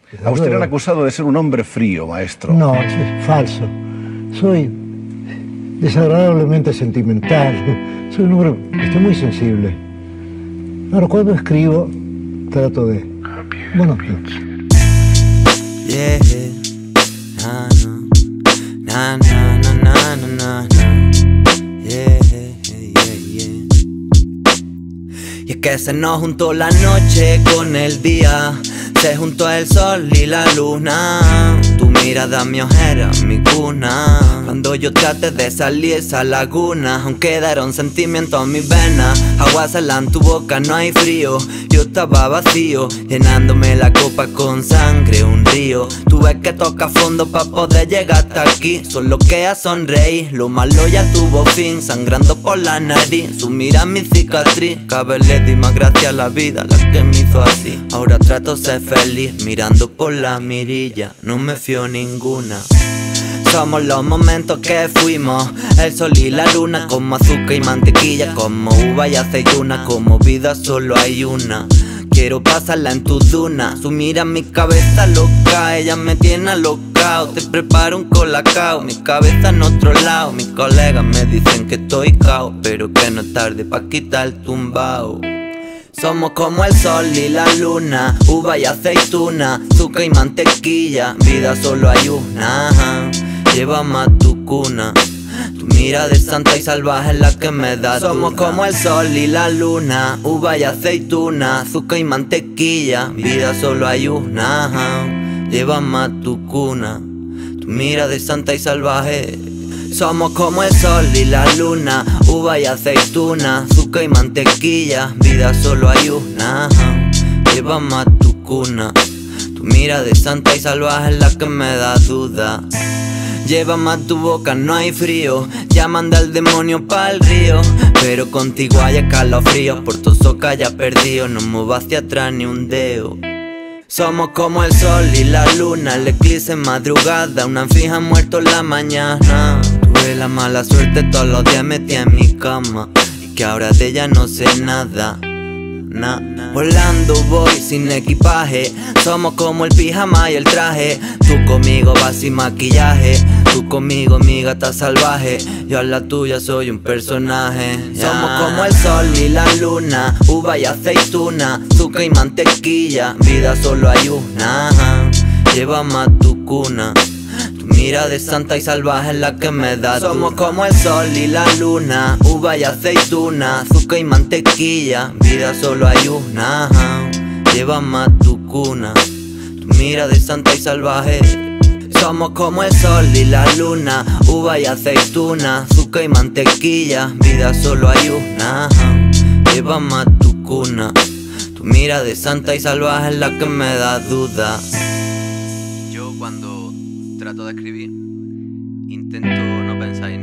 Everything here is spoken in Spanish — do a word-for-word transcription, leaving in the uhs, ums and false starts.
A usted le han acusado de ser un hombre frío, maestro. No, es falso. Soy desagradablemente sentimental. Soy un hombre estoy muy sensible. Ahora, cuando escribo, trato de... Bueno, yeah. Na, na, na, na, na, na, na, na. Yeah, yeah, yeah. Y es que se nos juntó la noche con el día, se juntó el sol y la luna. Tu mirada, mi ojera, mi cuna. Cuando yo traté de salir esa laguna, aún quedaron sentimientos en mis venas. Agua salada en tu boca, no hay frío. Yo estaba vacío, llenándome la copa con sangre, un río. Tuve que tocar fondo para poder llegar hasta aquí. Solo queda sonreír, lo malo ya tuvo fin. Sangrando por la nariz, su mira mi cicatriz. Cada vez le di más gracias a la vida, la que me hizo así. Ahora trato de ser feliz, mirando por la mirilla. No me fío ninguna. Somos los momentos que fuimos, el sol y la luna, como azúcar y mantequilla, como uva y aceituna, como vida solo hay una. Quiero pasarla en tu duna, su mira en mi cabeza loca, ella me tiene alocao. Te preparo un colacao, mi cabeza en otro lado. Mis colegas me dicen que estoy cao, pero que no es tarde pa' quitar el tumbao. Somos como el sol y la luna, uva y aceituna, azúcar y mantequilla, vida solo hay una. Llévame a tu cuna, tu mira de santa y salvaje es la que me da. Somos como el sol y la luna, uva y aceituna, azúcar y mantequilla, vida solo hay una. Llévame a tu cuna, tu mira de santa y salvaje. Somos como el sol y la luna, uva y aceituna, azúcar y mantequilla, vida solo hay una. Llévame a tu cuna, tu mira de santa y salvaje es la que me da duda. Llévame a tu boca, no hay frío, ya manda el demonio pa'l río. Pero contigo hay escalofríos, por tu soca ya perdido, no muevo hacia atrás ni un dedo. Somos como el sol y la luna, el eclipse en madrugada, una fija muerto en la mañana. Tuve la mala suerte todos los días metí en mi cama, y que ahora de ella no sé nada. Nah. Volando voy sin equipaje, somos como el pijama y el traje. Tú conmigo vas sin maquillaje, tú conmigo mi gata salvaje, yo a la tuya soy un personaje. Yeah. Somos como el sol y la luna, uva y aceituna, azúcar y mantequilla, vida solo hay una. Llévame a tu cuna, tu mira de santa y salvaje es la que me da. Somos como el sol y la luna, uva y aceituna, azúcar y mantequilla, vida solo hay una. Llévame a tu cuna, tu mira de santa y salvaje. Somos como el sol y la luna, uva y aceituna, azúcar y mantequilla, vida solo hay una. Llévame a tu cuna, tu mira de santa y salvaje es la que me da duda. Yo cuando trato de escribir intento no pensar en